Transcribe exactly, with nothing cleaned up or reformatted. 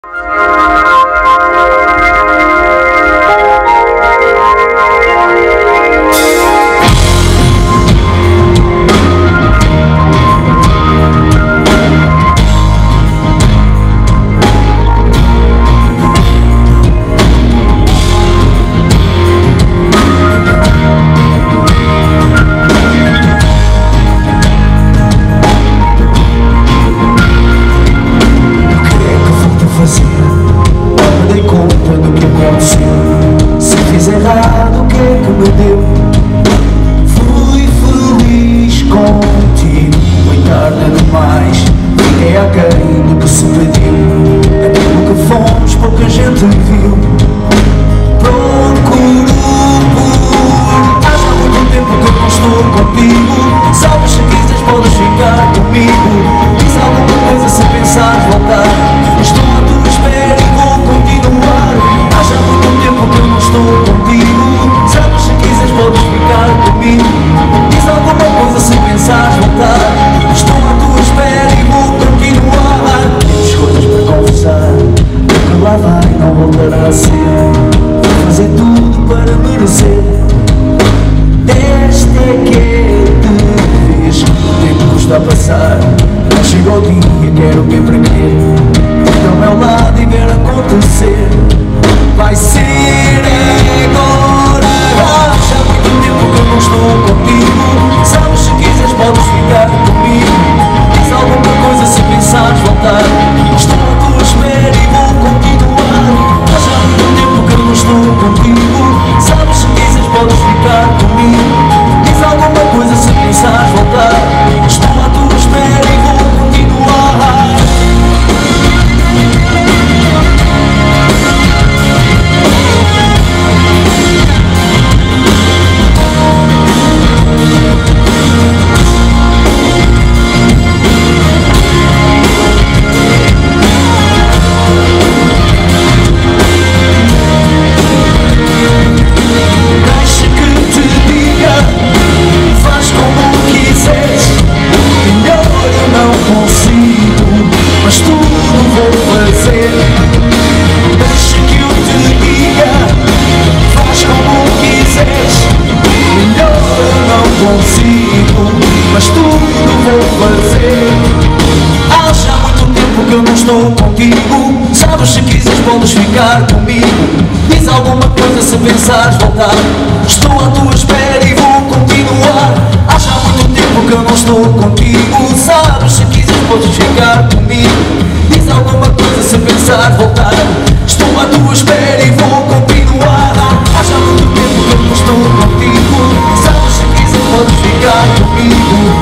Fui feliz contigo, bem tarde demais. Fiquei aquém do que se pediu. Aquilo que fomos pouca gente viu. Procuro por... Há já muito tempo que eu não estou contigo. Sabes, se quiseres podes ficar comigo. Diz alguma coisa se pensares voltar. Estou à tua espera e vou continuar. Há já muito tempo que eu não estou contigo. Sabes, se quiseres podes ficar comigo. Diz alguma coisa se pensares voltar. Estou à tua espera e vou continuar. Temos coisas para conversar. O que lá vai não voltará a ser. Vou fazer tudo para merecer. Esta é que é de vez. O tempo está a passar. Não chega o dia, quero ver para quê. Estar ao meu lado e ver acontecer. Vai ser agora. Ah, já há muito tempo que eu não estou contigo. Sabes, se quiseres podes ficar comigo. Diz alguma coisa se pensares voltar. Estou à tua espera e vou continuar. Ah, já há muito tempo que eu não estou contigo. Sabes, se quiseres podes ficar comigo. Diz alguma coisa se pensares voltar. Estou à tua espera e vou continuar. Mas tudo vou fazer. Há já muito tempo que eu não estou contigo. Sabes, se quiseres podes ficar comigo. Diz alguma coisa se pensares voltar. Estou à tua espera e vou continuar. Há já muito tempo que eu não estou contigo. Sabes, se quiseres podes ficar comigo. Diz alguma coisa se pensares voltar. Estou à tua espera e vou continuar. Há já muito tempo que eu não estou contigo. Sabes, se quiseres podes ficar comigo.